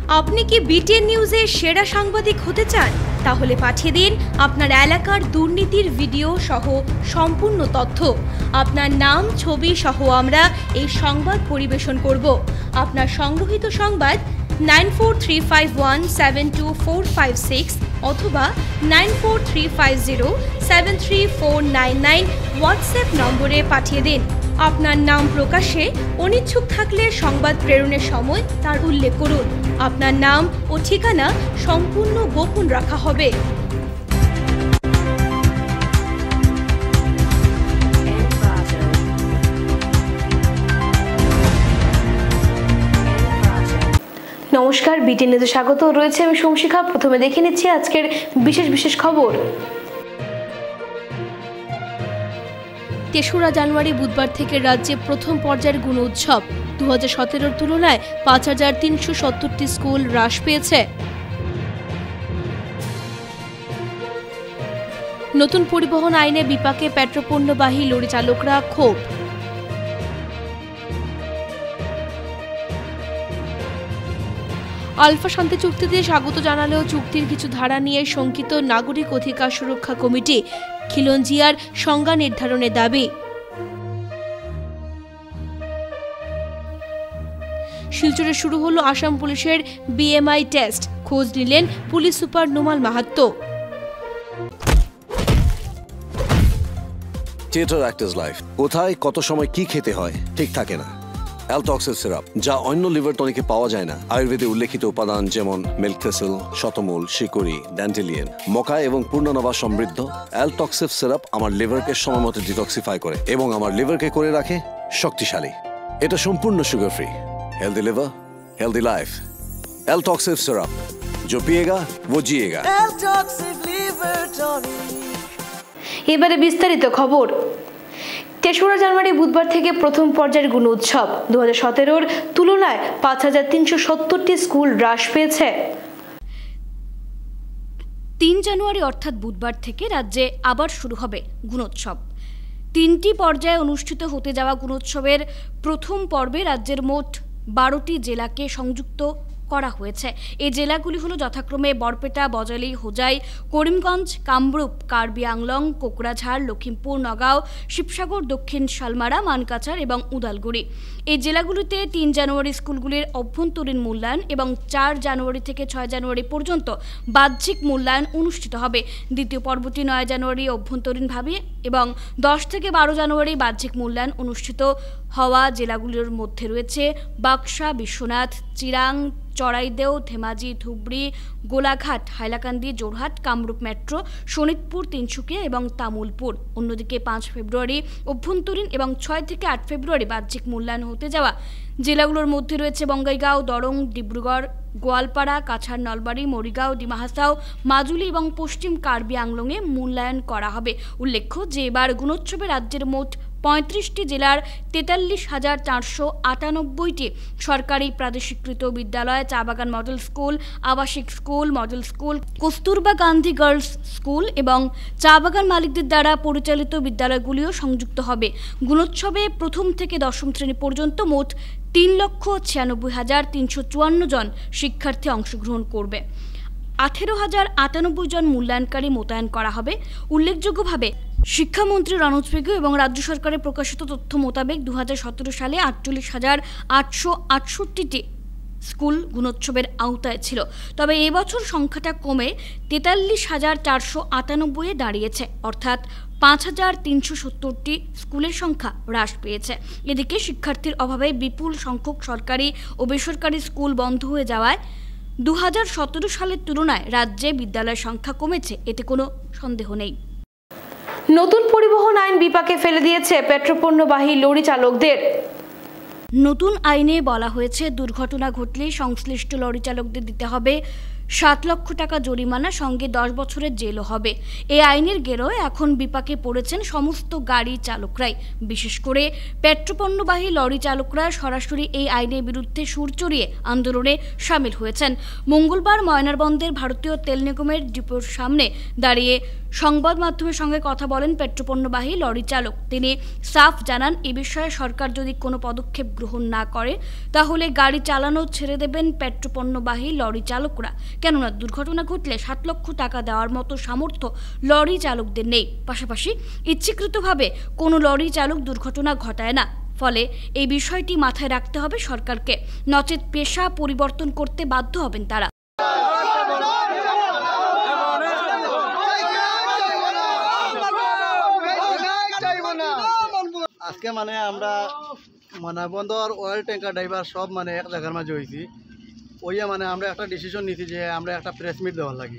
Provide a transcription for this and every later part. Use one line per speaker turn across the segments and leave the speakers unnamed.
আপনি কি বিটিএন নিউজের সেরা সাংবাদিক হতে চান? তাহলে পাঠিয়ে দিন আপনার এলাকার দুর্নীতির ভিডিও সহ সম্পূর্ণ তথ্য। আপনার নাম, ছবি সহ আমরা এই সংবাদ পরিবেশন করব। আপনার সংগ্রহীত সংবাদ 9435172456 অথবা 9435073499 হোয়াটসঅ্যাপ নম্বরে পাঠিয়ে দিন। আপনার নাম প্রকাশে অনিচ্ছুক থাকলে সংবাদ প্রেরণের সময় তার উল্লেখ করুন। আপনার নাম ও ঠিকানা সম্পূর্ণ গোপন রাখা হবে। নমস্কার, বিটিএন নিউজে স্বাগত। রয়েছে আমি সোমশিখা। প্রথমে দেখে নিচ্ছি আজকের বিশেষ খবর। ৩রা জানুয়ারি বুধবার থেকে রাজ্যে প্রথম পর্যায়ের গুণ উৎসব। 2017-র তুলনায় 5370টি স্কুল হ্রাস পেয়েছে। নতুন পরিবহন আইনে বিপাকে পেট্রোপণ্যবাহী লরি চালকরা ক্ষোভ। আলফা শান্তি চুক্তিতে স্বাগত জানালেও চুক্তির কিছু ধারা নিয়ে শঙ্কিত নাগরিক অধিকার সুরক্ষা কমিটি। খিলঞ্জিয়ার সংজ্ঞা নির্ধারণের দাবি। শিলচরে শুরু হলো আসাম পুলিশের বিএমআই টেস্ট। খোঁজ নিলেন police super Nomal Mahatta.
Theatre actors life. কোথায় কত সময় কি খেতে হয় ঠিক থাকে না। অ্যালটক্সিল সিরাপ, যা অন্য লিভার টনিকে পাওয়া যায় না। আয়ুর্বেদে উল্লেখিত উপাদান যেমন মিল্ক থেসেল, শতমূল, শিকড়ি, ড্যান্টেলিয়ান, মকা এবং পূর্ণনবা সমৃদ্ধ অ্যালটক্সিল সিরাপ আমার লিভারকে সময়মতো ডিটক্সিফাই করে এবং আমার লিভারকে করে রাখে শক্তিশালী। এটা সম্পূর্ণ sugar free. Healthy liver, healthy life. Altoxil syrup, जो पिएगा वो जिएगा।
এবারে বিস্তারিত খবর। ৩রা জানুয়ারি বুধবার থেকে প্রথম পর্যায়ের গুণ উৎসব। 2017-র তুলনায় 5370টি স্কুল হ্রাস পেয়েছে। 3 জানুয়ারি অর্থাৎ বুধবার থেকে রাজ্যে আবার শুরু হবে গুণোৎসব। 3টি পর্যায়ে অনুষ্ঠিত হতে যাওয়া গুণোৎসবের প্রথম পর্বে রাজ্যের মোট 12টি জেলাকে সংযুক্ত করা হয়েছে। এই জেলাগুলি হলো যথাক্রমে বরপেটা, বজালী, হোজাই, করিমগঞ্জ, কামরূপ, কার্বি আংলং, কোকরাঝাড়, লখিমপুর, নগাঁও, শিবসাগর, দক্ষিণ শালমারা, মানকাচার এবং উদালগুড়ি। এই জেলাগুলিতে 3 জানুয়ারি স্কুলগুলির অভ্যন্তরীণ মূল্যায়ন এবং 4 জানুয়ারি থেকে 6 জানুয়ারি পর্যন্ত বাহ্যিক মূল্যায়ন অনুষ্ঠিত হবে। দ্বিতীয় পর্বটি 9 জানুয়ারি অভ্যন্তরীণভাবে এবং 10 থেকে 12 জানুয়ারি বাহ্যিক মূল্যায়ন অনুষ্ঠিত হওয়া জেলাগুলির মধ্যে রয়েছে বাক্সা, বিশ্বনাথ, চিরাং, চড়াইদেও, ধেমাজি, ধুবড়ি, গোলাঘাট, হাইলাকান্দি, জোরহাট, কামরূপ মেট্রো, শোনিতপুর, তিনসুকিয়া এবং তামুলপুর। অন্যদিকে 5 ফেব্রুয়ারি অভ্যন্তরীণ এবং 6 থেকে 8 ফেব্রুয়ারি বাহ্যিক মূল্যায়ন হতে যাওয়া জেলাগুলোর মধ্যে রয়েছে বঙ্গাইগাঁও, দরং, ডিব্রুগড়, গোয়ালপাড়া, কাছাড়, নলবাড়ি, মরিগাঁও, ডিমাহাসাও, মাজুলি এবং পশ্চিম কার্বি আংলংয়ে মূল্যায়ন করা হবে। উল্লেখ্য যে এবার গুণোৎসবে রাজ্যের মোট 35টি জেলার 43,498টি সরকারি প্রাদেশিকৃত বিদ্যালয়, চা বাগান মডেল স্কুল, আবাসিক school, model school, Kasturba Gandhi girls school এবং চা বাগান মালিকদের দ্বারা পরিচালিত বিদ্যালয়গুলিও সংযুক্ত হবে। গুণোৎসবে প্রথম থেকে 10ম শ্রেণী পর্যন্ত মোট 3,96,354 জন শিক্ষার্থী অংশগ্রহণ করবে। 18,098 জন মূল্যায়নকারী মোতায়েন করা হবে। উল্লেখযোগ্যভাবে শিক্ষামন্ত্রী রনোজ পেগু এবং রাজ্য সরকারের প্রকাশিত তথ্য মোতাবেক 2017 সালে 48,868টি স্কুল গুণোৎসবের আওতায় ছিল। তবে এবছর সংখ্যাটা কমে 43,498-এ দাঁড়িয়েছে, অর্থাৎ 5,370টি স্কুলের সংখ্যা হ্রাস পেয়েছে। এদিকে শিক্ষার্থীর অভাবে বিপুল সংখ্যক সরকারি ও বেসরকারি স্কুল বন্ধ হয়ে যাওয়ায় 2017 সালের তুলনায় রাজ্যে বিদ্যালয়ের সংখ্যা কমেছে, এতে কোনো সন্দেহ নেই। নতুন পরিবহন আইন বিপাকে ফেলে দিয়েছে পেট্রোপণ্যবাহী লরি চালকদের। নতুন আইনে বলা হয়েছে দুর্ঘটনা ঘটলে সংশ্লিষ্ট লরি চালকদের দিতে হবে 7 লক্ষ টাকা জরিমানা, সঙ্গে 10 বছরের জেলও হবে। এই আইনের গেরোয় এখন বিপাকে পড়েছেন সমস্ত গাড়ি চালকরাই। বিশেষ করে পেট্রোপণ্যবাহী লরি চালকরা সরাসরি এই আইনের বিরুদ্ধে সুর চড়িয়ে আন্দোলনে সামিল হয়েছেন। মঙ্গলবার ময়নারবন্দরের ভারতীয় তেল নিগমের ডিপোর সামনে দাঁড়িয়ে সংবাদ মাধ্যমের সঙ্গে কথা বলেন পেট্রোপণ্যবাহী লরি চালক। তিনি সাফ জানান, এ বিষয়ে সরকার যদি কোনো পদক্ষেপ গ্রহণ না করে তাহলে গাড়ি চালানো ছেড়ে দেবেন পেট্রোপণ্যবাহী লরি চালকরা। কেননা দুর্ঘটনা ঘটলে 7 লক্ষ টাকা দেওয়ার মতো সামর্থ্য লরি চালকদের নেই। পাশাপাশি ইচ্ছাকৃতভাবে কোনো লরি চালক দুর্ঘটনা ঘটায় না। ফলে এই বিষয়টি মাথায় রাখতে হবে সরকারকে, নচেত পেশা পরিবর্তন করতে বাধ্য হবেন তারা।
আজকে আমরা বন্দর অয়েল ট্যাঙ্কার ড্রাইভার সব এক জায়গার মাঝে হয়েছি। ওইয়া আমরা একটা ডিসিশন নিয়েছি যে আমরা একটা প্রেস মিট দেওয়ার লাগি।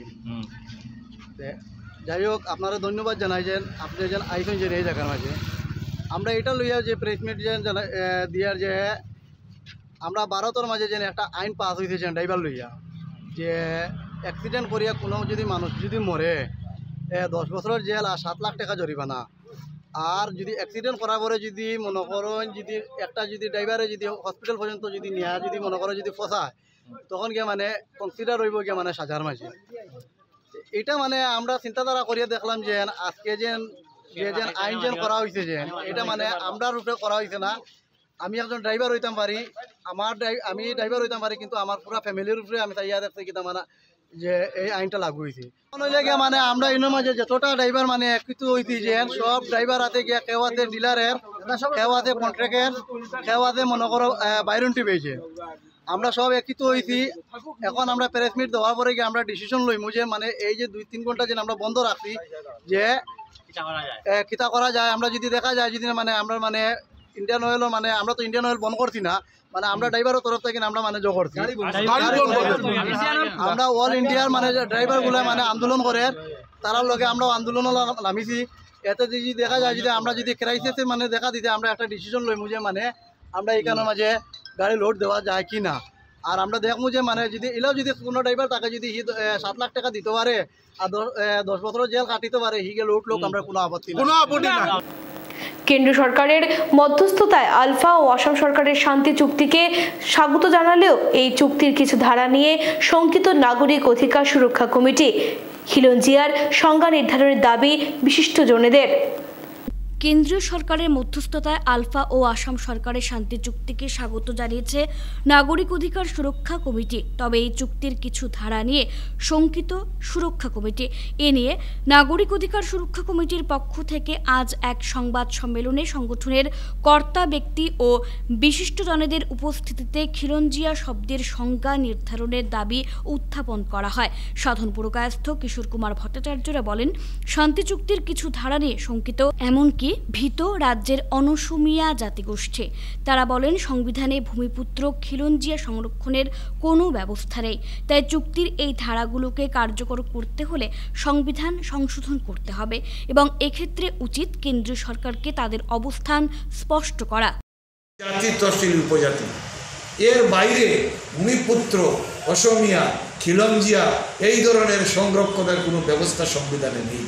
যাই হোক, আপনারা ধন্যবাদ জানাই যে আপনি যেন আইসেন যে এই জায়গার মাঝে। আমরা এটা লইয়া যে প্রেস মিট যে দিয়ার যে আমরা ভারতের মাঝে যেন একটা আইন পাস হয়েছে যে ড্রাইভার লইয়া, যে অ্যাক্সিডেন্ট করিয়া কোনো যদি মানুষ যদি মরে 10 বছরের জেল আর 7 লাখ টাকা জরিমানা। আর যদি অ্যাক্সিডেন্ট করার পরে যদি মনে করেন যদি একটা যদি ড্রাইভারে যদি হসপিটাল পর্যন্ত যদি নিয়ে যদি মনে করেন যদি ফসায়, তখন গিয়ে কনসিডার হইব গিয়ে সাজার মাঝে। এটা আমরা চিন্তাধারা করিয়া দেখলাম যে আজকে যে আইন যেন করা হয়েছে যে এটা আমরা রূপে করা হয়েছে না। আমি একজন ড্রাইভার হইতাম পারি, আমি ড্রাইভার হইতাম পারি, কিন্তু আমার পুরো ফ্যামিলির উপরে আমি চাইয়া দেখছি কি যে এই আইনটা লাগু হয়েছে। আমরা এর মাঝে যতটা ড্রাইভার একটু হয়েছি যে সব ড্রাইভার হাতে গিয়া কেউ হাতে ডিলারের, কেউ হাতে কন্ট্রাক্টের, কেউ হাতে মনে করো বাইরন্টি পেয়েছে। আমরা সব একটু হয়েছি। এখন আমরা প্রেস মিট দেওয়ার পরে গিয়ে আমরা ডিসিশন লইমু যে এই যে 2-3 ঘন্টা যে আমরা বন্ধ রাখছি যে কিতা করা যায়। আমরা যদি দেখা যায় যদি আমরা ইন্ডিয়ান অয়েল আমরা তো ইন্ডিয়ান অয়েল বন্ধ করছি না, আমরা ড্রাইভারের তরফ থেকে আমরা জো করছি। আমরা অল ইন্ডিয়ার ড্রাইভার গুলা আন্দোলন করে তার লগে আমরা আন্দোলন নামিছি। এতে যদি দেখা যায় যদি আমরা যদি ক্রাইসিসে দেখা দিতে আমরা একটা ডিসিশন লইমু যে আমরা এইখানের মাঝে গাড়ি লোড দেওয়া যায় কি না। আর আমরা দেখবো যে যদি এলাও যদি কোনো ড্রাইভার তাকে যদি 7 লাখ টাকা দিতে পারে আর 10 বছরের জেল কাটিতে পারে, হিগে লোড লোক আমরা কোনো আপত্তি নাই।
কেন্দ্রীয় সরকারের মধ্যস্থতায় আলফা ও আসাম সরকারের শান্তি চুক্তিকে স্বাগত জানালেও এই চুক্তির কিছু ধারা নিয়ে শঙ্কিত নাগরিক অধিকার সুরক্ষা কমিটি। খিলঞ্জিয়ার সংজ্ঞা নির্ধারণের দাবি বিশিষ্টজনেদের।
কেন্দ্রীয় সরকারের মধ্যস্থতায় আলফা ও আসাম সরকারের শান্তি চুক্তিকে স্বাগত জানিয়েছে নাগরিক অধিকার সুরক্ষা কমিটি। তবে এই চুক্তির কিছু ধারা নিয়ে শঙ্কিত সুরক্ষা কমিটি। এ নিয়ে নাগরিক অধিকার সুরক্ষা কমিটির পক্ষ থেকে আজ এক সংবাদ সম্মেলনে সংগঠনের কর্তা ব্যক্তি ও বিশিষ্টজনেদের উপস্থিতিতে খিলঞ্জিয়া শব্দের সংজ্ঞা নির্ধারণের দাবি উত্থাপন করা হয়। সাধন পুরকায়স্থ কিশোর কুমার ভট্টাচার্যরা বলেন, শান্তি চুক্তির কিছু ধারা নিয়ে শঙ্কিত, এমনকি ভীত রাজ্যের অনসমিয়া জাতিগোষ্ঠী। তারা বলেন, সংবিধানে ভূমিপুত্র খিলঞ্জিয়া সংরক্ষণের কোনো ব্যবস্থা নেই। তাই চুক্তির এই ধারাগুলোকে কার্যকর করতে হলে সংবিধান সংশোধন করতে হবে এবং এক্ষেত্রে উচিত কেন্দ্রীয় সরকারকে তাদের অবস্থান স্পষ্ট করা।
জাতি তফসিল উপজাতি এর বাইরে ভূমিপুত্র, অসমিয়া, খিলঞ্জিয়া এই ধরনের সংরক্ষণের কোনো ব্যবস্থা সংবিধানে নেই।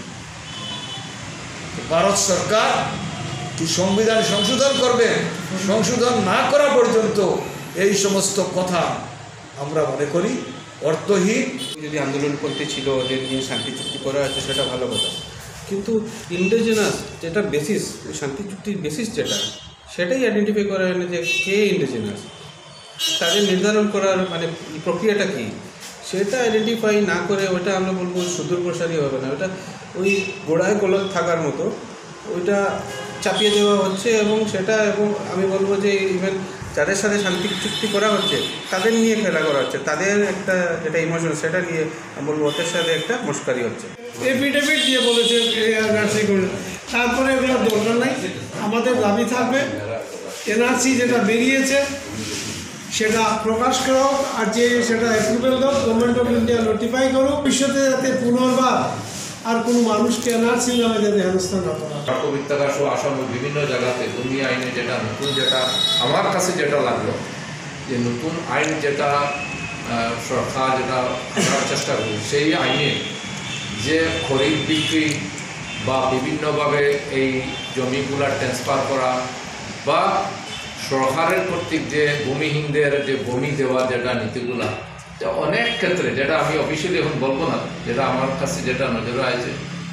ভারত সরকার কি সংবিধান সংশোধন করবে? সংশোধন না করা পর্যন্ত এই সমস্ত কথা আমরা মনে করি অর্থহীন।
যদি আন্দোলন করতে ছিল ওদের নিয়ে শান্তি চুক্তি করা আছে সেটা ভালো কথা, কিন্তু ইন্ডিজিনাস যেটা বেসিস, শান্তি চুক্তির বেসিস যেটা, সেটাই আইডেন্টিফাই করা হয় না যে কে ইন্ডিজিনাস, তাদের নির্ধারণ করার প্রক্রিয়াটা কী, সেটা আইডেন্টিফাই না করে ওটা আমরা বলবো সুদূর প্রসারী হবে না। ওটা ওই গোড়ায় গোলক থাকার মতো ওইটা চাপিয়ে দেওয়া হচ্ছে এবং আমি বলবো যে ইভেন যাদের সাথে শান্তি চুক্তি করা হচ্ছে তাদের নিয়ে খেলা করা হচ্ছে, তাদের একটা যেটা ইমোশন সেটা নিয়ে আমি বলবো ওদের সাথে একটা মস্কারি হচ্ছে।
এফিডেভিট দিয়ে বলেছে এনআরসি করে, তারপরে এগুলোর দরকার নাই। আমাদের দাবি থাকবে এনআরসি যেটা বেরিয়েছে সেটা প্রকাশ করো, আর যে সেটা অ্যাপ্রুভেল দাও, গভর্নমেন্ট অফ ইন্ডিয়া নোটিফাই করো, ভবিষ্যতে যাতে পুনর্বার আর কোনো মানুষকে এনআরসি নামে যাতে হেনস্থা না করা।
পবিত্রাকাশ ও আসামের বিভিন্ন জায়গাতে ভূমি আইনে যেটা নতুন, যেটা আমার কাছে যেটা লাগলো যে নতুন আইন যেটা সরকার যেটা করার চেষ্টা করি, সেই আইনে যে খরিদ বিক্রি বা বিভিন্নভাবে এই জমিগুলা ট্রান্সফার করা বা সরকারের কর্তৃক যে ভূমিহীনদের যে ভূমি দেওয়া যেটা নীতিগুলা, অনেক ক্ষেত্রে যেটা আমি অফিসিয়ালি এখন বলবো না, যেটা আমার কাছে যেটা নজরে আছে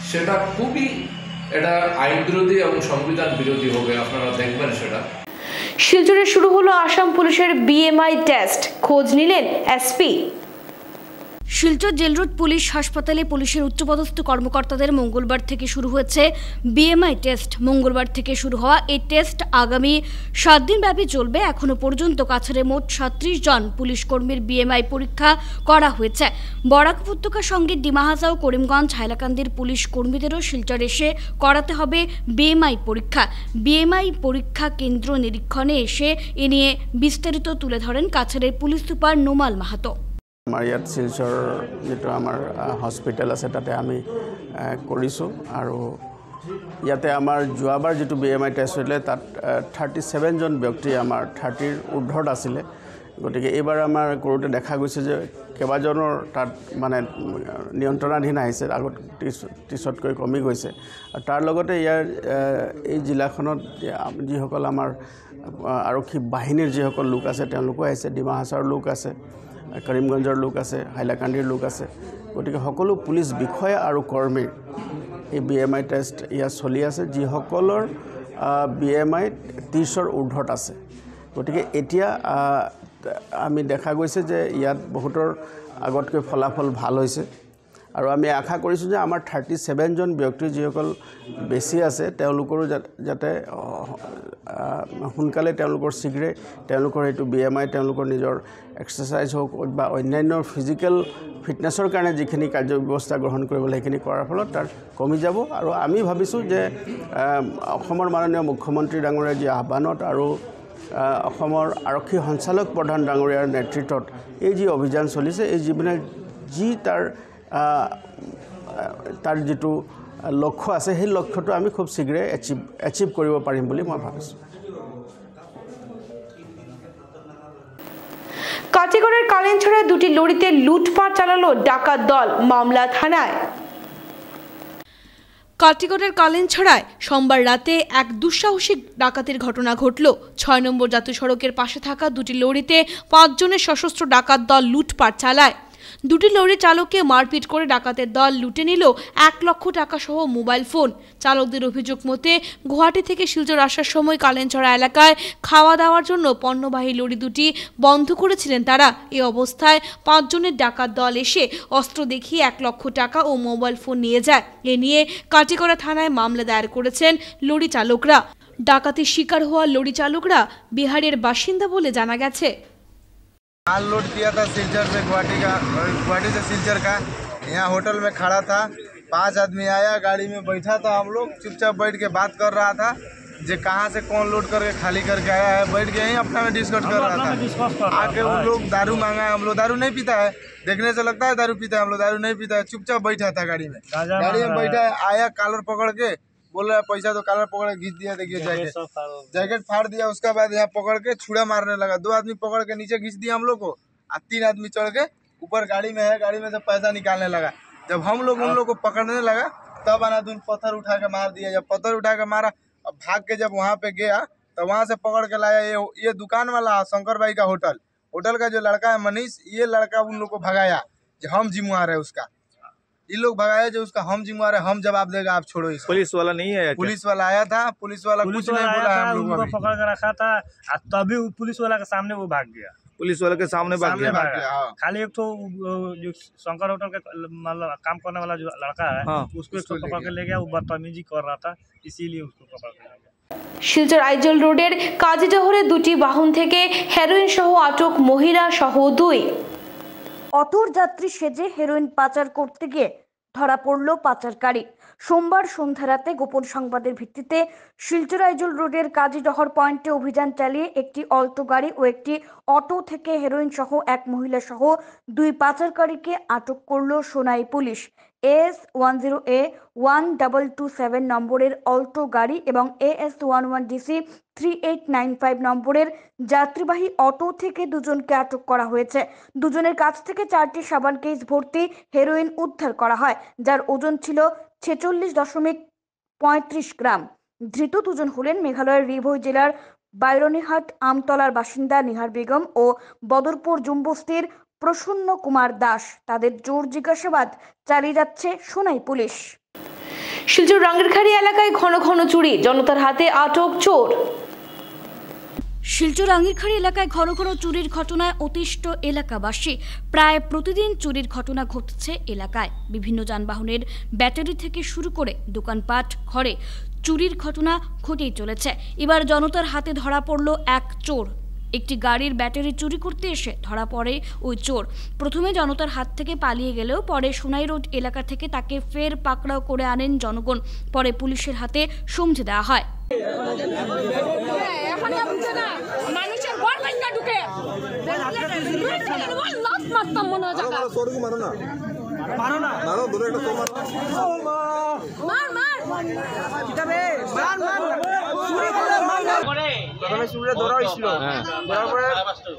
সেটা খুবই এটা আইন বিরোধী এবং সংবিধান বিরোধী হবে, আপনারা দেখবেন সেটা।
শিলচরে শুরু হলো আসাম পুলিশের বিএমআই টেস্ট, খোঁজ নিলেন SP.
Silchar jail road police হাসপাতালে পুলিশের উচ্চপদস্থ কর্মকর্তাদের মঙ্গলবার থেকে শুরু হয়েছে বিএমআই টেস্ট। মঙ্গলবার থেকে শুরু হওয়া এই টেস্ট আগামী 7 দিন ব্যাপী চলবে। এখনো পর্যন্ত কাছাড়ে মোট 37 জন পুলিশ কর্মীর বিএমআই পরীক্ষা করা হয়েছে। বরাক উপত্যকার সঙ্গে ডিমা হাসাও, করিমগঞ্জ, হাইলাকান্দির পুলিশ কর্মীদেরও শিলচর এসে করাতে হবে বিএমআই পরীক্ষা। বিএমআই পরীক্ষা কেন্দ্র নিরীক্ষণে এসে এ নিয়ে বিস্তারিত তুলে ধরেন কাছাড়ের পুলিশ সুপার নোমাল মাহাতো।
আমাৰ ইয়াত শিলচৰ যিটো আমাৰ হস্পিটেল আছে তাতে আমি কৰিছোঁ আৰু ইয়াতে আমাৰ যোৱাবাৰ যিটো বিএমআই টেষ্ট হৈছিলে তাত 37 জন ব্যক্তি আমাৰ 30ৰ ঊৰ্ধত আছিলে। গতিকে এইবাৰ আমাৰ কৰোঁতে দেখা গৈছে যে কেইবাজনৰ তাত মানে নিয়ন্ত্ৰণাধীন আহিছে, আগত 30তকৈ কমি গৈছে। আৰু তাৰ লগতে ইয়াৰ এই জিলাখনত যিসকল আমাৰ আৰক্ষী বাহিনীৰ যিসকল লোক আছে তেওঁলোকো আহিছে, ডিমা হাছাওৰ লোক আছে, কৰিমগঞ্জৰ লোক আছে, হাইলাকান্দিৰ লোক আছে। গতিকে সকলো পুলিচ বিষয়া আৰু কৰ্মীৰ এই বিএমআই টেষ্ট ইয়াত চলি আছে, যিসকলৰ বিএমআই 30ৰ ঊৰ্ধত আছে। গতিকে এতিয়া আমি দেখা গৈছে যে ইয়াত বহুতৰ আগতকৈ ফলাফল ভাল হৈছে আৰু আমি আশা কৰিছোঁ যে আমাৰ 37 জন ব্যক্তি যিসকল বেছি আছে তেওঁলোকৰো যাতে সোনকালে তেওঁলোকৰ শীঘ্ৰে তেওঁলোকৰ এইটো বিএমআই তেওঁলোকৰ নিজৰ এক্সাৰচাইজ হওক বা অন্যান্য ফিজিকেল ফিটনেছৰ কাৰণে যিখিনি কাৰ্যব্যৱস্থা গ্ৰহণ কৰিব লাগে সেইখিনি কৰাৰ ফলত তাৰ কমি যাব। আৰু আমি ভাবিছোঁ যে অসমৰ মাননীয় মুখ্যমন্ত্ৰী ডাঙৰীয়াৰ যি আহ্বানত আৰু অসমৰ আৰক্ষী সঞ্চালক প্ৰধান ডাঙৰীয়াৰ নেতৃত্বত এই যি অভিযান চলিছে, এই যি তাৰ যিটো লক্ষ্য আছে সেই লক্ষ্যটো আমি খুব শীঘ্ৰে এচিভ কৰিব পাৰিম বুলি মই ভাবিছোঁ।
কাটিগড়ের কালেনছড়ায় দুটি লরিতে লুটপাট চালালো ডাকাত দল, মামলা থানায়। কাটিগড়ের কালেনছড়ায় সোমবার রাতে এক দুঃসাহসিক ডাকাতির ঘটনা ঘটল। 6 নম্বর জাতীয় সড়কের পাশে থাকা দুটি লরিতে 5 জনের সশস্ত্র ডাকাত দল লুটপাট চালায়। দুটি লরি চালককে মারপিট করে ডাকাতের দল লুটে নিল 1 লক্ষ টাকা সহ মোবাইল ফোন। চালকদের অভিযোগ মতে গুয়াহাটি থেকে শিলচর আসার সময় কালেনছড়া এলাকায় খাওয়া দাওয়ার জন্য পণ্যবাহী লরি দুটি বন্ধ করেছিলেন তারা। এই অবস্থায় 5 জনের ডাকাত দল এসে অস্ত্র দেখিয়ে 1 লক্ষ টাকা ও মোবাইল ফোন নিয়ে যায়। এ নিয়ে কাটিগড়া থানায় মামলা দায়ের করেছেন লরি চালকরা। ডাকাতির শিকার হওয়া লরি চালকরা বিহারের বাসিন্দা বলে জানা গেছে।
माल लोड किया था सिलचर से गुवाहाटी से सिलचर का। यहाँ होटल में खड़ा था, 5 आदमी आया, गाड़ी में बैठा था, हम लोग चुपचाप बैठ के बात कर रहा था जे कहाँ से कौन लोड करके खाली करके आया है। बैठ के यहीं अपना में डिस्कस कर रहा था। आके उन लोग दारू मांगा है, हम लोग दारू नहीं पीता है, देखने से लगता है दारू पीता है, हम लोग दारू नहीं पीता है। चुपचाप बैठा था गाड़ी में बैठा है, आया कॉलर पकड़ के बोल रहा है पैसा तो, कॉलर पकड़ के घींच दिया, देखिए जैकेट फाड़ दिया। उसके बाद यहाँ पकड़ के छुड़ा मारने लगा। 2 आदमी पकड़ के नीचे घींच दिया हम लोग को, और 3 आदमी चढ़ के ऊपर गाड़ी में है, गाड़ी में से पैसा निकालने लगा। जब हम लोग उन लोग को पकड़ने लगा तब अनादुन पत्थर उठा के मार दिया। जब पत्थर उठा के मारा, अब भाग के जब वहाँ पे गया तो वहाँ से पकड़ के लाया ये दुकान वाला शंकर भाई का होटल का जो लड़का है मनीष, ये लड़का उन लोग को भगाया जो हम जिम्मेवार है उसका। ये लोग भगाया जो उसका हम जिम्मेवार है, हम जवाब देगा, आप छोड़ो इसको। पुलिस वाला नहीं आया? पुलिस वाला आया था, पुलिस वाला कुछ नहीं बोला, हम लोग को
पकड़ के रखा था, तभी पुलिस वाला के सामने वो भाग गया।
पुलिस वाले के सामने भाग गया।
खाली एक तो जो शंकर होटल का मतलब काम करने वाला जो लड़का है, उसको पकड़ के ले गया, वो बदतमीजी कर रहा था, इसीलिए उसको पकड़ के ले गया।
শিলচর আইজল রোডের কাজীজহরে দুটি বাহন থেকে হেরোইন সহ আটক মহিলা সহ 2।
অটোর যাত্রী সেজে হেরোইন পাচার করতে গিয়ে ধরা পড়ল পাচারকারী। সোমবার সন্ধ্যা রাতে গোপন সংবাদের ভিত্তিতে শিলচর আইজল রোডের কাজীডহর পয়েন্টে অভিযান চালিয়ে একটি অল্টো গাড়ি ও একটি অটো থেকে হেরোইন সহ এক মহিলা সহ 2 পাচারকারীকে আটক করল সোনাই পুলিশ। AS10A1227 নম্বরের অল্টো গাড়ি এবং AS11DC 3895 নম্বরের যাত্রীবাহী অটো থেকে 2 জনকে আটক করা হয়েছে। দুজনের কাছ থেকে 4টি সাবান কেস ভর্তি হেরোইন উদ্ধার করা হয়, যার ওজন ছিল 46.35 গ্রাম। ধৃত 2 জন হলেন মেঘালয়ের রিভই জেলার বাইরনিহাট আমতলার বাসিন্দা নিহার বেগম ও বদরপুর জুমবস্তির প্রসন্ন কুমার দাস। তাদের জোর জিজ্ঞাসাবাদ চালিয়ে যাচ্ছে সোনাই পুলিশ।
শিলচর রাঙ্গিরখাড়ি এলাকায় ঘন ঘন চুরি, জনতার হাতে আটক চোর।
শিলচর রাঙ্গিরখাড়ি এলাকায় ঘন ঘন চুরির ঘটনায় অতিষ্ঠ এলাকাবাসী। প্রায় প্রতিদিন চুরির ঘটনা ঘটছে এলাকায়। বিভিন্ন যানবাহনের ব্যাটারি থেকে শুরু করে দোকানপাট ঘরে চুরির ঘটনা ঘটেই চলেছে। এবার জনতার হাতে ধরা পড়ল এক চোর। একটি গাড়ির ব্যাটারি চুরি করতে এসে ধরা পড়ে ওই চোর। প্রথমে জনতার হাত থেকে পালিয়ে গেলেও পরে সোনাই রোড এলাকা থেকে তাকে ফের পাকড়াও করে আনেন জনগণ। পরে পুলিশের হাতে সমঝে দেওয়া হয়।
প্রথমে চুরে ধরা হয়েছিল, ধরার পরে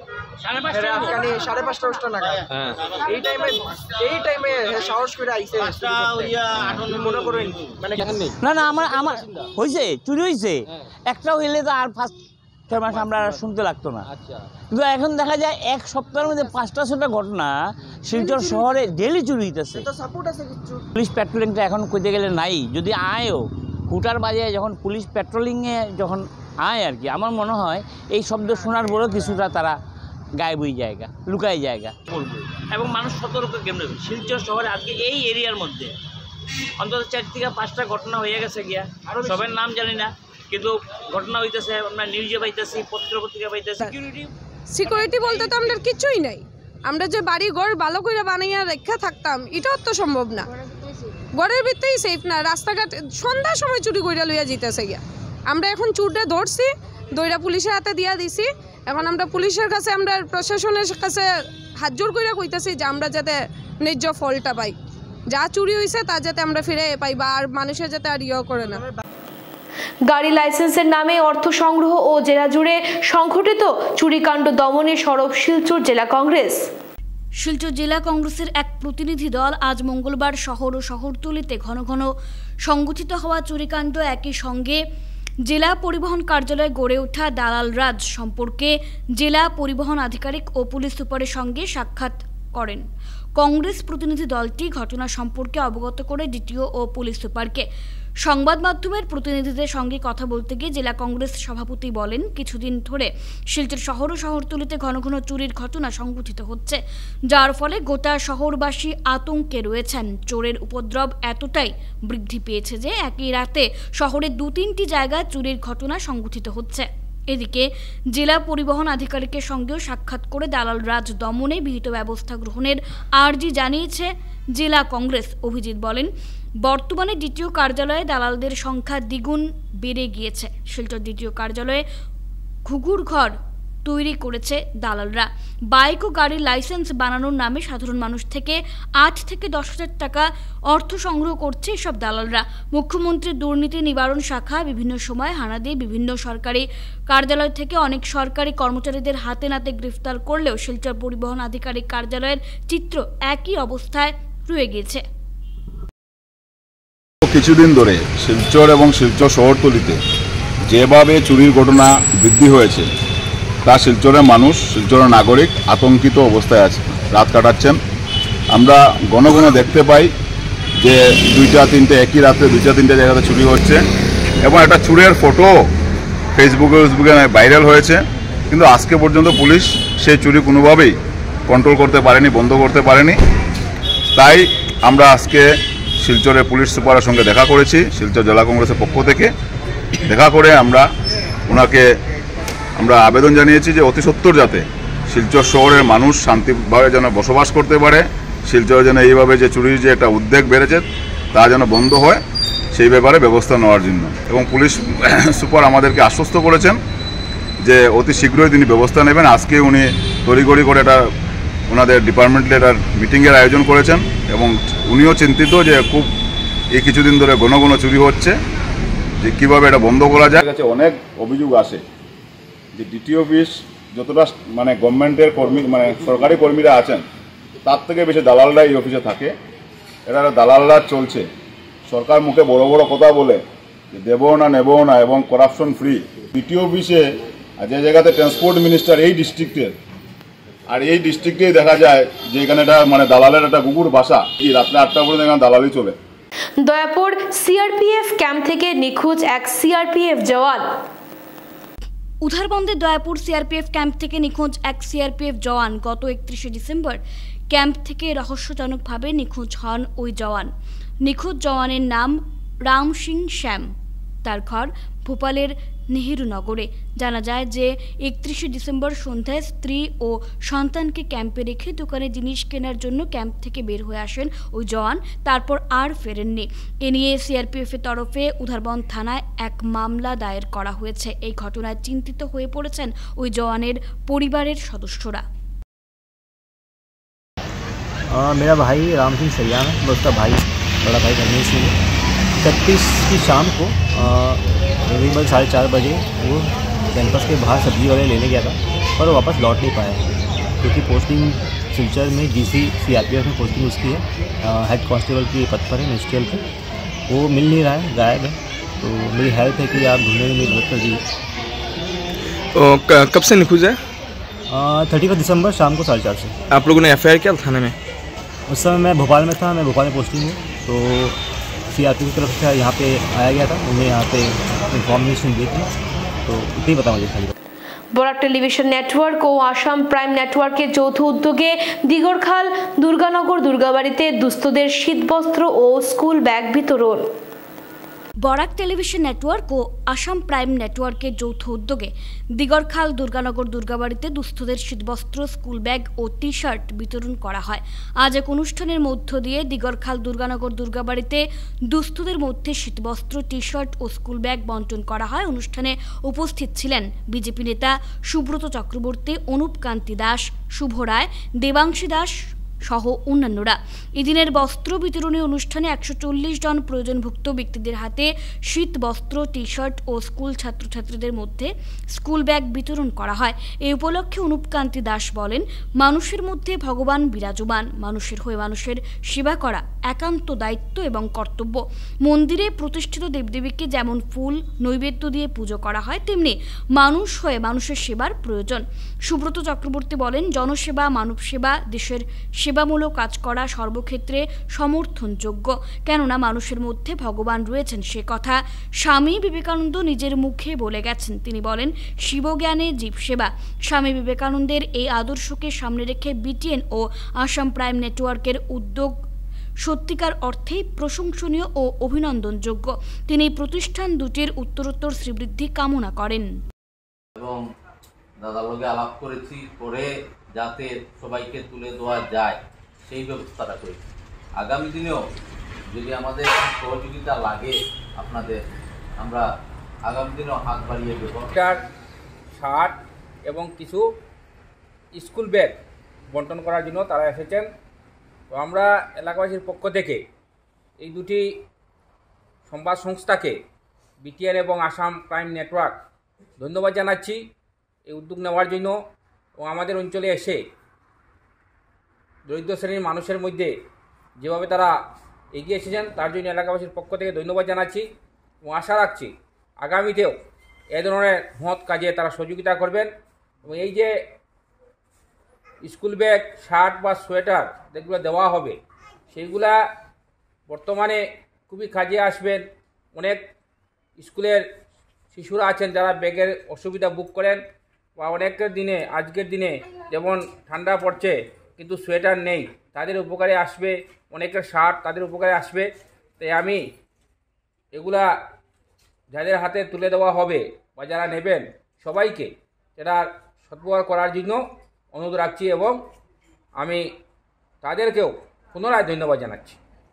5:30 নাগাদ এই টাইমে সাহস করে আইছে। মনে করেন মানে
না না আমার হয়েছে, চুরি হয়েছে একটাও হইলে তো আর 5-6 মাস আমরা শুনতে লাগতো না। কিন্তু এখন দেখা যায় এক সপ্তাহের মধ্যে 5টা-6টা ঘটনা শিলচর শহরে ডেলি চুরি হইতেছে। পুলিশ পেট্রোলিংটা এখন কইতে গেলে নাই। যদি আয়ও হুটার বাজে যখন পুলিশ পেট্রোলিংয়ে যখন আয় আর কি, আমার মনে হয় এই শব্দ শোনার পরেও কিছুটা তারা গায়েব হয়ে জায়গা, লুকায় জায়গা বলবো। এবং মানুষ সতর্ক কেমন শিলচর শহরে আজকে এই এরিয়ার মধ্যে অন্তত 4 থেকে 5টা ঘটনা হয়ে গেছে গিয়া। সবার নাম জানি না, কিন্তু ঘটনা হইতেছে, আমরা নিউজে পাইতেছি, পত্র পত্রিকা পাইতেছি।
সিকিউরিটি বলতে তো আমাদের কিছুই নাই। আমরা যে বাড়ি ঘর ভালো করে বানাইয়া রেখা থাকতাম, এটাও তো সম্ভব না। ঘরের ভিতরেই সেফ না, রাস্তাঘাট সন্ধ্যার সময় চুরি কইরা লইয়া যেতেছে গিয়া। আমরা এখন চুরটা ধরছি, দইরা পুলিশের হাতে দিয়া দিছি। এখন আমরা পুলিশের কাছে, আমরা প্রশাসনের কাছে হাত জোর কইরা কইতাছি যে আমরা যাতে ন্যায্য ফলটা পাই, যা চুরি হয়েছে তা যাতে আমরা ফিরে পাই, বা আর মানুষের যাতে আর ইয়ে করে না।
গাড়ি লাইসেন্সের নামে অর্থ সংগ্রহ ও জেলা জুড়ে সংঘটিত চুরিকাণ্ড দমনে সরব শিলচর জেলা কংগ্রেস।
শিলচর জেলা কংগ্রেসের এক প্রতিনিধি দল আজ মঙ্গলবার শহর ও শহরতলিতে ঘন ঘন সংগঠিত হওয়া চুরিকাণ্ড, একই সঙ্গে জেলা পরিবহন কার্যালয়ে গড়ে ওঠা দালাল রাজ সম্পর্কে জেলা পরিবহন আধিকারিক ও পুলিশ সুপারের সঙ্গে সাক্ষাৎ করেন। কংগ্রেস প্রতিনিধি দলটি ঘটনা সম্পর্কে অবগত করে ডিটিও ও পুলিশ সুপারকে। সংবাদ মাধ্যমের প্রতিনিধিদের সঙ্গে কথা বলতে গিয়ে জেলা কংগ্রেস সভাপতি বলেন, কিছুদিন ধরে শিলচর শহর ও শহরতলিতে ঘন ঘন চুরির ঘটনা সংঘটিত হচ্ছে, যার ফলে গোটা শহরবাসী আতঙ্কে রয়েছেন। চোরের উপদ্রব এতটাই বৃদ্ধি পেয়েছে যে একই রাতে শহরের 2-3টি জায়গায় চুরির ঘটনা সংঘটিত হচ্ছে। এদিকে জেলা পরিবহন আধিকারিকের সঙ্গেও সাক্ষাৎ করে দালাল রাজ দমনে বিহিত ব্যবস্থা গ্রহণের আর্জি জানিয়েছে জেলা কংগ্রেস। অভিজিৎ বলেন, বর্তমানে দ্বিতীয় কার্যালয়ে দালালদের সংখ্যা দ্বিগুণ বেড়ে গিয়েছে। শিলচর দ্বিতীয় কার্যালয়ে ঘুঘুর ঘর তৈরি করেছে দালালরা। বাইক ও গাড়ির লাইসেন্স বানানোর নামে সাধারণ মানুষ থেকে 8 থেকে 10 হাজার টাকা অর্থ সংগ্রহ করছে এসব দালালরা। মুখ্যমন্ত্রীর দুর্নীতি নিবারণ শাখা বিভিন্ন সময় হানা দিয়ে বিভিন্ন সরকারি কার্যালয় থেকে অনেক সরকারি কর্মচারীদের হাতে নাতে গ্রেফতার করলেও শিলচর পরিবহন আধিকারিক কার্যালয়ের চিত্র একই অবস্থায় রয়ে গিয়েছে।
কিছুদিন ধরে শিলচর এবং শিলচর শহরতলিতে যেভাবে চুরির ঘটনা বৃদ্ধি হয়েছে তা শিলচরের মানুষ, শিলচরের নাগরিক আতঙ্কিত অবস্থায় আছে, রাত কাটাচ্ছেন। আমরা ঘন ঘন দেখতে পাই যে 2টা-3টে একই রাতে 2-3টে জায়গাতে চুরি হচ্ছে, এবং একটা চুরের ফটো ফেসবুকে ভাইরাল হয়েছে। কিন্তু আজকে পর্যন্ত পুলিশ সেই চুরি কোনোভাবেই কন্ট্রোল করতে পারেনি, বন্ধ করতে পারেনি। তাই আমরা আজকে শিলচরের পুলিশ সুপারের সঙ্গে দেখা করেছি শিলচর জেলা কংগ্রেসের পক্ষ থেকে। দেখা করে ওনাকে আবেদন জানিয়েছি যে অতি সত্বর যাতে শিলচর শহরের মানুষ শান্তিভাবে যেন বসবাস করতে পারে, শিলচরে যেন এইভাবে যে চুরির যে একটা উদ্বেগ বেড়েছে তা যেন বন্ধ হয়, সেই ব্যাপারে ব্যবস্থা নেওয়ার জন্য। এবং পুলিশ সুপার আমাদেরকে আশ্বস্ত করেছেন যে অতি শীঘ্রই তিনি ব্যবস্থা নেবেন। আজকে উনি তড়িঘড়ি করে এটা ওনাদের ডিপার্টমেন্টে একটা মিটিংয়ের আয়োজন করেছেন, এবং উনিও চিন্তিত যে খুব এই কিছুদিন ধরে ঘন ঘন চুরি হচ্ছে, যে কীভাবে এটা বন্ধ করা যায়। কাছে অনেক অভিযোগ আসে যে ডিটি অফিস যতটা গভর্নমেন্টের কর্মী সরকারি কর্মীরা আছেন তার থেকে বেশি দালালরা এই অফিসে থাকে। এটা দালালরা চলছে, সরকার মুখে বড় বড় কথা বলে যে দেবও না নেবও না এবং করাপশন ফ্রি। ডিটি অফিসে যে জায়গাতে ট্রান্সপোর্ট মিনিস্টার এই ডিস্ট্রিক্টের, আর এই ডিস্ট্রিক্টেই দেখা যায় যে এখানে একটা দালালের একটা গুগুর ভাষা, কি রাত্রে 8টা পর্যন্ত এখানে দালালি চলে।
দয়াপুর সিআরপিএফ ক্যাম্প থেকে নিখোঁজ এক সিআরপিএফ জওয়ান।
উধারবন্দের দয়াপুর সিআরপিএফ ক্যাম্প থেকে নিখোঁজ এক সিআরপিএফ জওয়ান। গত 31শে ডিসেম্বর ক্যাম্প থেকে রহস্যজনকভাবে নিখোঁজ হন ওই জওয়ান। নিখোঁজ জওয়ানের নাম রাম সিং শ্যাম। তার ঘর ভোপালের নেহেরু নগরে। জানা যায় যে 31শে ডিসেম্বর সন্ধ্যায় স্ত্রী ও সন্তানকে ক্যাম্পে রেখে দোকানে জিনিস কেনার জন্য ক্যাম্প থেকে বের হয়ে আসেন ওই জওয়ান। তারপর আর ফেরেননি। এ নিয়ে সিআরপিএফের তরফে উধারবন্দ থানায় এক মামলা দায়ের করা হয়েছে। এই ঘটনায় চিন্তিত হয়ে পড়েছেন ওই জওয়ানের পরিবারের সদস্যরা।
मेरा भाई राम सिंह सैया है, मैं उसका भाई, बड़ा भाई धर्मेश सिंह। 31 की शाम को करीबन 4:30 बजे वो कैंपस के बाहर सब्जी वाले लेने गया था, पर वो वापस लौट नहीं पाया क्योंकि पोस्टिंग सिलचर में जीसी सीआरपीएफ में पोस्टिंग उसकी है, हेड कांस्टेबल की पद पर है, मिनिस्ट्रियल पे। वो मिल नहीं रहा है, गायब है। तो मेरी हेल्प है कि आप ढूंढने में मेरी मदद कर दीजिए।
कब से निखोज है?
31 दिसंबर शाम को 4:30 से।
आप लोगों ने एफआईआर किया थाने में?
उस समय मैं भोपाल में था, मैं भोपाल में पोस्टिंग हूँ। तो सीआरपीएफ की तरफ से यहाँ पे आया गया था, उन्हें यहाँ पे इन्फॉर्मेशन दी थी, तो इतना ही पता मुझे खाली।
বরাক টেলিভিশন নেটওয়ার্ক ও আসাম প্রাইম নেটওয়ার্কের যৌথ উদ্যোগে দিগরখাল দুর্গানগর দুর্গাবাড়িতে দুস্থদের শীতবস্ত্র ও স্কুল ব্যাগ বিতরণ।
বরাক টেলিভিশন নেটওয়ার্ক ও আসাম প্রাইম নেটওয়ার্কের যৌথ উদ্যোগে দিগরখাল দুর্গানগর দুর্গাবাড়িতে দুস্থদের শীতবস্ত্র, স্কুল ব্যাগ ও টি শার্ট বিতরণ করা হয়। আজ এক অনুষ্ঠানের মধ্য দিয়ে দিগরখাল দুর্গানগর দুর্গাবাড়িতে দুস্থদের মধ্যে শীতবস্ত্র, টি শার্ট ও স্কুল ব্যাগ বন্টন করা হয়। অনুষ্ঠানে উপস্থিত ছিলেন বিজেপি নেতা সুব্রত চক্রবর্তী, অনুপ কান্তি দাস, শুভ রায়, দেবাংশী দাস সহ অন্যান্যরা। এদিনের বস্ত্র বিতরণী অনুষ্ঠানে 140 জন প্রয়োজনভুক্ত ব্যক্তিদের হাতে শীত বস্ত্র, টি শার্ট ও স্কুল ছাত্রছাত্রীদের মধ্যে স্কুল ব্যাগ বিতরণ করা হয়। এই উপলক্ষে অনুপ কান্তি দাস বলেন, মানুষের মধ্যে ভগবান বিরাজমান। মানুষের হয়ে মানুষের সেবা করা একান্ত দায়িত্ব এবং কর্তব্য। মন্দিরে প্রতিষ্ঠিত দেবদেবীকে যেমন ফুল নৈবেদ্য দিয়ে পুজো করা হয়, তেমনি মানুষ হয়ে মানুষের সেবার প্রয়োজন। সুব্রত চক্রবর্তী বলেন, জনসেবা, মানব সেবা, দেশের সেবামূলক কাজ করা সর্বক্ষেত্রে সমর্থনযোগ্য। কেননা মানুষের মধ্যে ভগবান রয়েছেন, সে কথা স্বামী বিবেকানন্দ নিজের মুখে বলে গেছেন। তিনি বলেন, শিবজ্ঞানে জীব সেবা। স্বামী বিবেকানন্দের এই আদর্শকে সামনে রেখে বিটিএন ও আসাম প্রাইম নেটওয়ার্কের উদ্যোগ সত্যিকার অর্থেই প্রশংসনীয় ও অভিনন্দনযোগ্য। তিনি প্রতিষ্ঠান দুটির উত্তরোত্তর শ্রীবৃদ্ধি কামনা করেন।
এবং দাদার লগে আলাপ করেছি, পরে যাতে সবাইকে তুলে দেওয়া যায় সেই ব্যবস্থাটা করেছি। আগামী দিনেও যদি আমাদের সহযোগিতা লাগে আপনাদের, আমরা আগামী দিনেও হাত বাড়িয়ে দেব।
শার্ট এবং কিছু স্কুল ব্যাগ বন্টন করার জন্য তারা এসেছেন। তো আমরা এলাকাবাসীর পক্ষ থেকে এই দুটি সংবাদ সংস্থাকে, বিটিএন এবং আসাম প্রাইম নেটওয়ার্ক, ধন্যবাদ জানাচ্ছি এই উদ্যোগ নেওয়ার জন্য। ও আমাদের অঞ্চলে এসে দরিদ্র শ্রেণীর মানুষের মধ্যে যেভাবে তারা এগিয়ে এসেছেন তার জন্য এলাকাবাসীর পক্ষ থেকে ধন্যবাদ জানাচ্ছি এবং আশা রাখছি আগামীতেও এ ধরনের মহৎ কাজে তারা সহযোগিতা করবেন। এবং এই যে স্কুল ব্যাগ, শার্ট বা সোয়েটার যেগুলো দেওয়া হবে, সেইগুলা বর্তমানে খুবই কাজে আসবেন। অনেক স্কুলের শিশুরা আছেন যারা ব্যাগের অসুবিধা ভোগ করেন, বা অনেকের দিনে, আজকের দিনে যেমন ঠান্ডা পড়ছে কিন্তু সোয়েটার নেই, তাদের উপকারে আসবে। অনেকের শার্ট তাদের উপকারে আসবে। তাই আমি এগুলা যাদের হাতে তুলে দেওয়া হবে বা যারা নেবেন সবাইকে এটা সদ্ব্যবহার করার জন্য অনুরোধ রাখছি এবং আমি তাদেরকেও পুনরায় ধন্যবাদ জানাচ্ছি।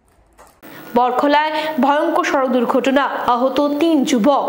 বরখলায় ভয়ঙ্কর সড়ক দুর্ঘটনা, আহত 3 যুবক।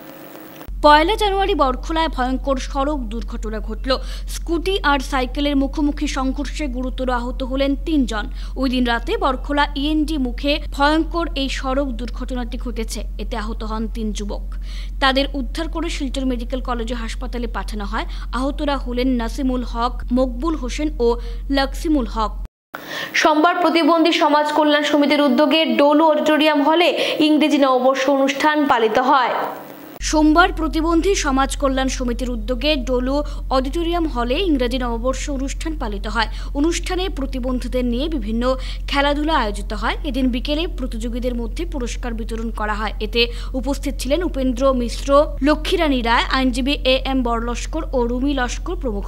1 জানুয়ারি বরখলায় ভয়ঙ্কর সড়ক দুর্ঘটনা ঘটল। স্কুটি আর সাইকেলের মুখোমুখি সংঘর্ষে গুরুতর আহত হলেন 3 জন। ওই দিন রাতে বরখলা ইএনডি মুখে ভয়ঙ্কর এই সড়ক দুর্ঘটনাটি ঘটেছে। এতে আহত হন 3 যুবক। তাদের উদ্ধার করে শিলচর মেডিকেল কলেজ হাসপাতালে পাঠানো হয়। আহতরা হলেন নাসিমুল হক, মকবুল হোসেন ও লক্সিমুল হক।
সোমবার প্রতিবন্ধী সমাজ কল্যাণ সমিতির উদ্যোগে ডোলু অডিটোরিয়াম হলে ইংরেজি নববর্ষ অনুষ্ঠান পালিত হয়।
সোমবার প্রতিবন্ধী সমাজ কল্যাণ সমিতির উদ্যোগে ডোলু অডিটোরিয়াম হলে ইংরেজি নববর্ষ অনুষ্ঠান পালিত হয়। অনুষ্ঠানে প্রতিবন্ধীদের নিয়ে বিভিন্ন খেলাধুলা আয়োজিত হয়। এদিন বিকেলে প্রতিযোগীদের মধ্যে পুরস্কার বিতরণ করা হয়। এতে উপস্থিত ছিলেন উপেন্দ্র মিশ্র, লক্ষ্মীরানী রায়, আইনজীবী AM বড়লস্কর ও রুমি লস্কর প্রমুখ।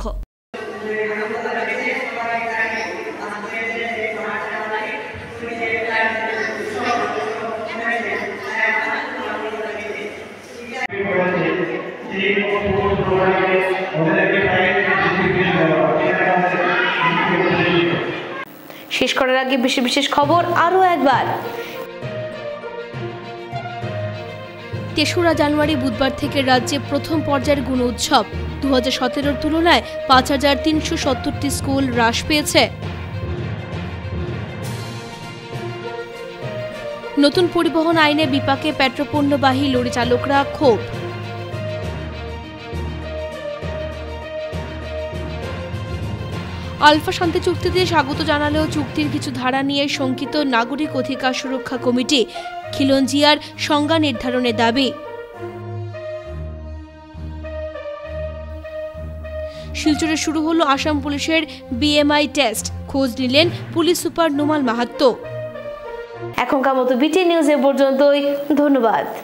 শেষ করার আগে বিশেষ খবর আরও একবার।
৩রা জানুয়ারি বুধবার থেকে রাজ্যে প্রথম পর্যায়ের গুণ উৎসব। 2017-র তুলনায় 5370টি স্কুল হ্রাস পেয়েছে। নতুন পরিবহন আইনে বিপাকে পেট্রোপণ্যবাহী লরি চালকরা ক্ষোভ। আলফা শান্তি চুক্তিতে স্বাগত জানালেও চুক্তির কিছু ধারা নিয়ে শঙ্কিত নাগরিক অধিকার সুরক্ষা কমিটি। খিলঞ্জিয়ার সংজ্ঞা নির্ধারণের দাবি। শিলচরে শুরু হলো আসাম পুলিশের BMI টেস্ট। খোঁজ নিলেন পুলিশ সুপার নোমাল মাহাত্তো।
এখনকার মতো BTN নিউজ এ পর্যন্তই। ধন্যবাদ।